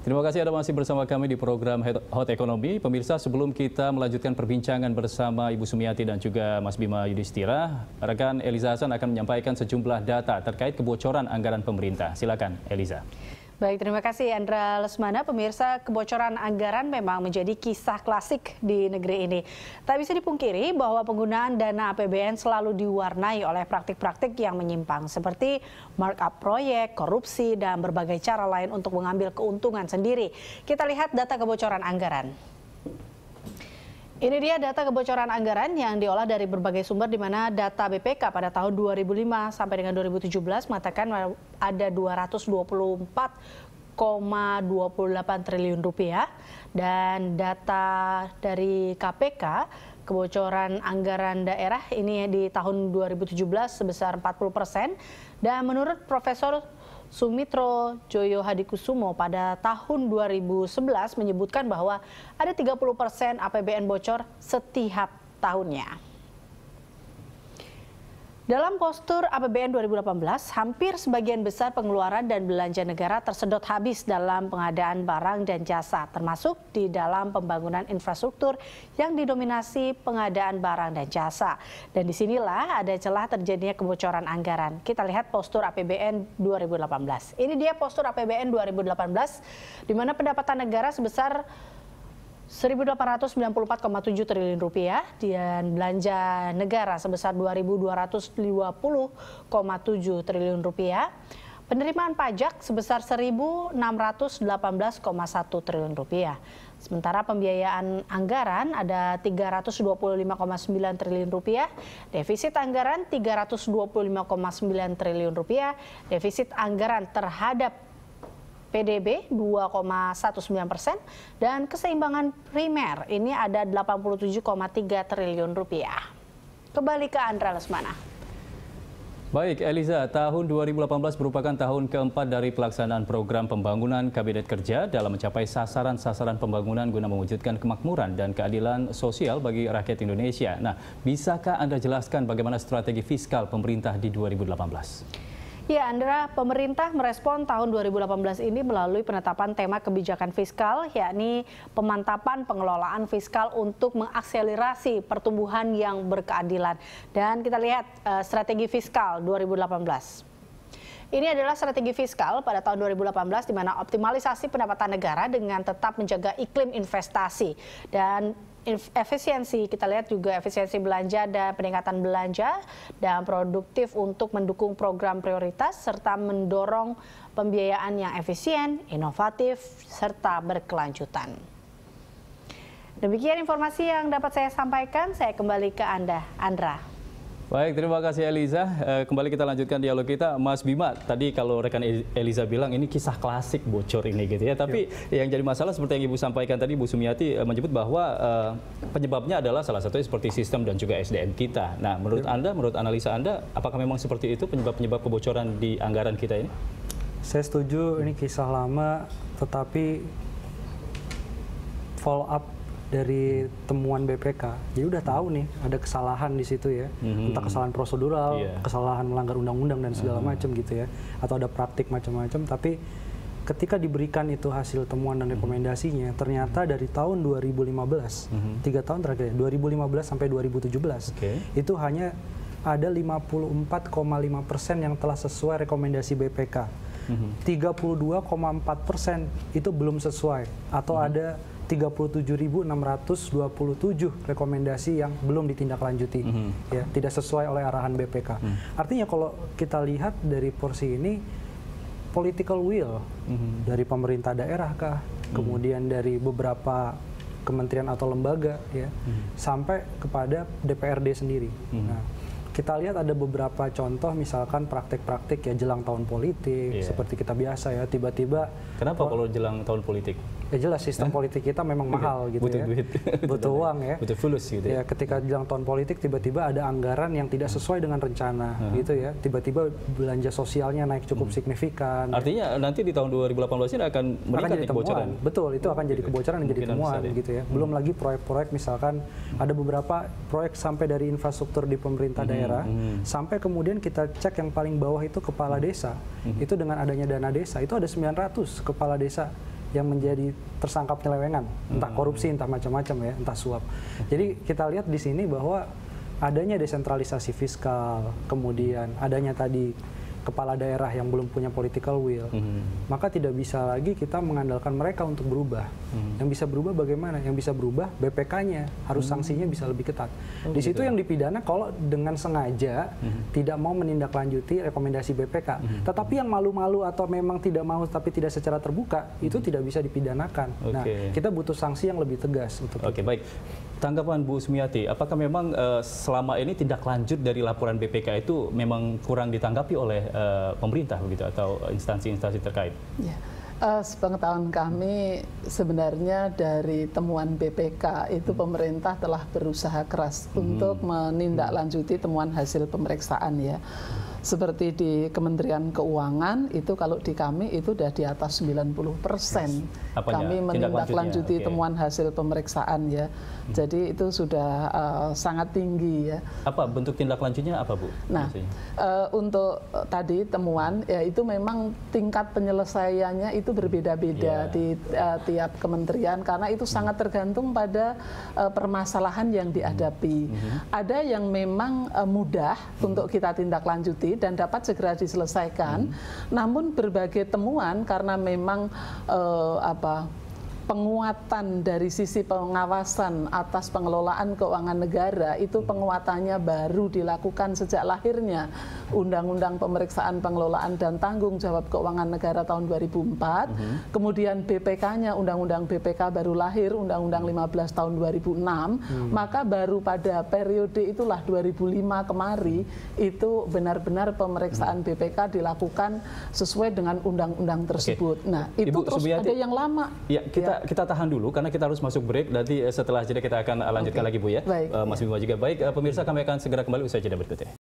Terima kasih Anda masih bersama kami di program Hot Economy. Pemirsa, sebelum kita melanjutkan perbincangan bersama Ibu Sumiati dan juga Mas Bima Yudhistira, rekan Eliza Hasan akan menyampaikan sejumlah data terkait kebocoran anggaran pemerintah. Silakan, Eliza. Baik, terima kasih Andra Lesmana. Pemirsa, kebocoran anggaran memang menjadi kisah klasik di negeri ini. Tak bisa dipungkiri bahwa penggunaan dana APBN selalu diwarnai oleh praktik-praktik yang menyimpang, seperti markup proyek, korupsi, dan berbagai cara lain untuk mengambil keuntungan sendiri. Kita lihat data kebocoran anggaran. Ini dia data kebocoran anggaran yang diolah dari berbagai sumber, di mana data BPK pada tahun 2005 sampai dengan 2017 mengatakan ada 224,28 triliun rupiah, dan data dari KPK kebocoran anggaran daerah ini di tahun 2017 sebesar 40%, dan menurut Profesor Sumitro Joyo Hadikusumo pada tahun 2011 menyebutkan bahwa ada 30% APBN bocor setiap tahunnya. Dalam postur APBN 2018, hampir sebagian besar pengeluaran dan belanja negara tersedot habis dalam pengadaan barang dan jasa, termasuk di dalam pembangunan infrastruktur yang didominasi pengadaan barang dan jasa. Dan disinilah ada celah terjadinya kebocoran anggaran. Kita lihat postur APBN 2018. Ini dia postur APBN 2018, di mana pendapatan negara sebesar 1.894,7 triliun rupiah dan belanja negara sebesar 2.220,7 triliun rupiah. Penerimaan pajak sebesar 1.618,1 triliun rupiah. Sementara pembiayaan anggaran ada 325,9 triliun rupiah, defisit anggaran 325,9 triliun rupiah, defisit anggaran terhadap PDB 2,19%, dan keseimbangan primer ini ada 87,3 triliun rupiah. Kembali ke Andra Lesmana. Baik, Eliza, tahun 2018 merupakan tahun keempat dari pelaksanaan program pembangunan Kabinet Kerja dalam mencapai sasaran-sasaran pembangunan guna mewujudkan kemakmuran dan keadilan sosial bagi rakyat Indonesia. Nah, bisakah Anda jelaskan bagaimana strategi fiskal pemerintah di 2018? Ya, Andra, pemerintah merespon tahun 2018 ini melalui penetapan tema kebijakan fiskal, yakni pemantapan pengelolaan fiskal untuk mengakselerasi pertumbuhan yang berkeadilan. Dan kita lihat strategi fiskal 2018. Ini adalah strategi fiskal pada tahun 2018, di mana optimalisasi pendapatan negara dengan tetap menjaga iklim investasi dan efisiensi. Kita lihat juga efisiensi belanja dan peningkatan belanja dan produktif untuk mendukung program prioritas serta mendorong pembiayaan yang efisien, inovatif, serta berkelanjutan. Demikian informasi yang dapat saya sampaikan. Saya kembali ke Anda, Andra. Baik, terima kasih Eliza. Kembali kita lanjutkan dialog kita. Mas Bima, tadi kalau rekan Eliza bilang ini kisah klasik bocor ini gitu ya. Tapi yang jadi masalah seperti yang Ibu sampaikan tadi, Bu Sumiati menyebut bahwa penyebabnya adalah salah satunya seperti sistem dan juga SDM kita. Nah, menurut Anda, menurut analisa Anda, apakah memang seperti itu penyebab-penyebab kebocoran di anggaran kita ini? Saya setuju, ini kisah lama, tetapi follow up dari temuan BPK, jadi udah tahu nih ada kesalahan di situ ya, entah kesalahan prosedural, kesalahan melanggar undang-undang dan segala macam gitu ya, atau ada praktik macam-macam. Tapi ketika diberikan itu hasil temuan dan rekomendasinya, ternyata dari tahun 2015, 3 tahun terakhir, 2015 sampai 2017, itu hanya ada 54,5% yang telah sesuai rekomendasi BPK, 32,4% itu belum sesuai, atau ada 37.627 rekomendasi yang belum ditindaklanjuti, ya, tidak sesuai oleh arahan BPK. Artinya kalau kita lihat dari porsi ini, political will dari pemerintah daerah kah, kemudian dari beberapa kementerian atau lembaga, ya, sampai kepada DPRD sendiri. Nah, kita lihat ada beberapa contoh, misalkan praktek-praktek ya jelang tahun politik, seperti kita biasa ya, tiba-tiba. Kenapa kalau jelang tahun politik? Ya jelas sistem politik kita memang mahal gitu, butuh ya. Duit. Butuh uang ya. Butuh fulus gitu ya. Ketika jelang tahun politik tiba-tiba ada anggaran yang tidak sesuai dengan rencana gitu ya. Tiba-tiba belanja sosialnya naik cukup signifikan. Artinya nanti di tahun 2018 ini akan meningkat kebocoran. Betul, itu akan jadi kebocoran dan jadi temuan gitu ya. Belum lagi proyek-proyek, misalkan ada beberapa proyek sampai dari infrastruktur di pemerintah daerah, sampai kemudian kita cek yang paling bawah itu kepala desa. Itu dengan adanya dana desa, itu ada 900 kepala desa yang menjadi tersangka penyelewengan, entah korupsi, entah macam-macam ya, entah suap. Jadi kita lihat di sini bahwa adanya desentralisasi fiskal, kemudian adanya tadi kepala daerah yang belum punya political will, maka tidak bisa lagi kita mengandalkan mereka untuk berubah. Yang bisa berubah bagaimana? Yang bisa berubah BPK-nya, harus sanksinya bisa lebih ketat. Di situ yang dipidana kalau dengan sengaja tidak mau menindaklanjuti rekomendasi BPK. Tetapi yang malu-malu atau memang tidak mau tapi tidak secara terbuka, itu tidak bisa dipidanakan. Nah, kita butuh sanksi yang lebih tegas untuk itu. Baik. Tanggapan Bu Sumiati, apakah memang selama ini tindak lanjut dari laporan BPK itu memang kurang ditanggapi oleh pemerintah begitu atau instansi-instansi terkait? Ya. Sepengetahuan kami sebenarnya dari temuan BPK itu pemerintah telah berusaha keras untuk menindaklanjuti temuan hasil pemeriksaan ya. Seperti di Kementerian Keuangan itu kalau di kami itu sudah di atas 90%. Kami menindaklanjuti temuan hasil pemeriksaan ya. Jadi itu sudah sangat tinggi ya. Apa bentuk tindak lanjutnya apa Bu? Nah, untuk tadi temuan ya itu memang tingkat penyelesaiannya itu berbeda-beda di tiap kementerian karena itu sangat tergantung pada permasalahan yang dihadapi. Ada yang memang mudah untuk kita tindak lanjuti dan dapat segera diselesaikan. Namun berbagai temuan karena memang penguatan dari sisi pengawasan atas pengelolaan keuangan negara itu penguatannya baru dilakukan sejak lahirnya Undang-Undang Pemeriksaan Pengelolaan dan Tanggung Jawab Keuangan Negara tahun 2004, kemudian BPK-nya Undang-Undang BPK baru lahir Undang-Undang 15 tahun 2006, maka baru pada periode itulah 2005 kemari itu benar-benar pemeriksaan BPK dilakukan sesuai dengan undang-undang tersebut. Nah, itu Ibu terus Sumiati, ada yang lama. Ya, kita tahan dulu karena kita harus masuk break. Nanti setelah jeda kita akan lanjutkan lagi Bu ya. Baik, Mas Bima juga. Baik, pemirsa kami akan segera kembali usai jeda berikutnya.